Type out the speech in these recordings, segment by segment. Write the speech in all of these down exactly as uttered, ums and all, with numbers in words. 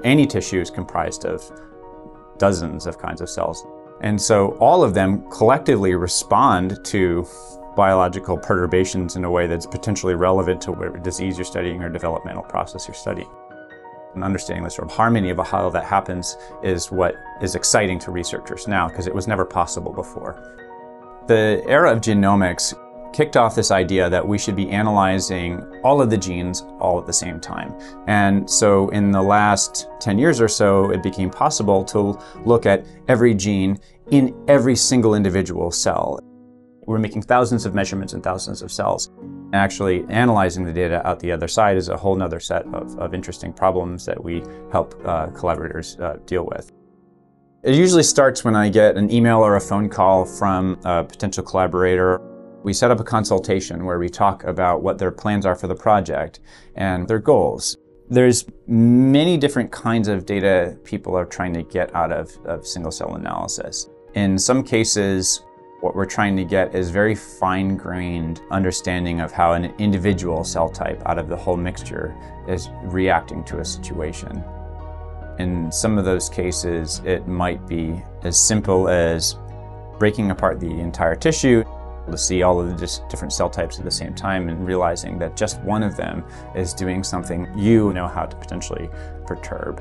any tissue is comprised of dozens of kinds of cells. And so all of them collectively respond to biological perturbations in a way that's potentially relevant to whatever disease you're studying or developmental process you're studying. And understanding the sort of harmony of how that happens is what is exciting to researchers now, because it was never possible before. The era of genomics kicked off this idea that we should be analyzing all of the genes all at the same time. And so in the last ten years or so, it became possible to look at every gene in every single individual cell. We're making thousands of measurements in thousands of cells. Actually analyzing the data out the other side is a whole nother set of, of interesting problems that we help uh, collaborators uh, deal with. It usually starts when I get an email or a phone call from a potential collaborator. We set up a consultation where we talk about what their plans are for the project and their goals. There's many different kinds of data people are trying to get out of, of single-cell analysis. In some cases, what we're trying to get is very fine-grained understanding of how an individual cell type out of the whole mixture is reacting to a situation. In some of those cases, it might be as simple as breaking apart the entire tissue to see all of the different cell types at the same time and realizing that just one of them is doing something you know how to potentially perturb.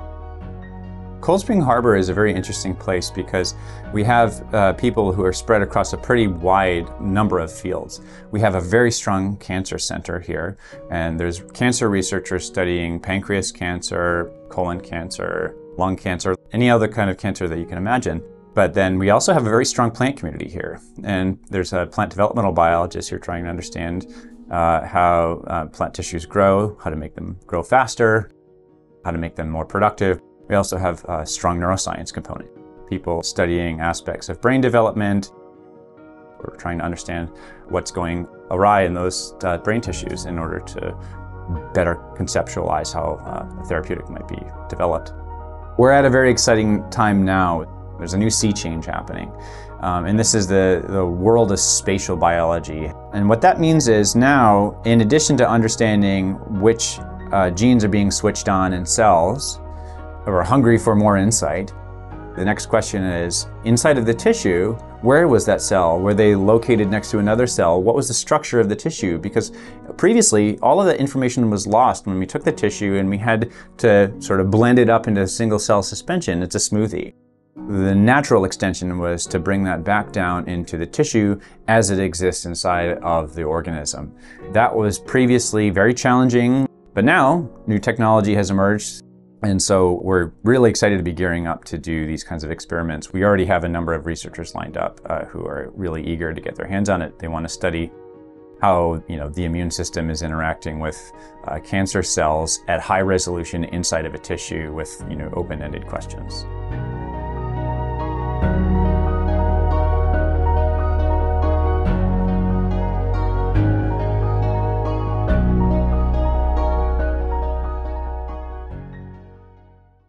Cold Spring Harbor is a very interesting place because we have uh, people who are spread across a pretty wide number of fields. We have a very strong cancer center here, and there's cancer researchers studying pancreas cancer, colon cancer, lung cancer, any other kind of cancer that you can imagine. But then we also have a very strong plant community here. And there's a plant developmental biologist here trying to understand uh, how uh, plant tissues grow, how to make them grow faster, how to make them more productive. We also have a strong neuroscience component. People studying aspects of brain development. We're trying to understand what's going awry in those uh, brain tissues in order to better conceptualize how uh, a therapeutic might be developed. We're at a very exciting time now. There's a new sea change happening. Um, and this is the, the world of spatial biology. And what that means is now, in addition to understanding which uh, genes are being switched on in cells, or are hungry for more insight, the next question is, inside of the tissue, where was that cell? Were they located next to another cell? What was the structure of the tissue? Because previously, all of that information was lost when we took the tissue and we had to sort of blend it up into a single cell suspension. It's a smoothie. The natural extension was to bring that back down into the tissue as it exists inside of the organism. That was previously very challenging, but now new technology has emerged. And so we're really excited to be gearing up to do these kinds of experiments. We already have a number of researchers lined up uh, who are really eager to get their hands on it. They want to study how you know, the immune system is interacting with uh, cancer cells at high resolution inside of a tissue with you know, open-ended questions.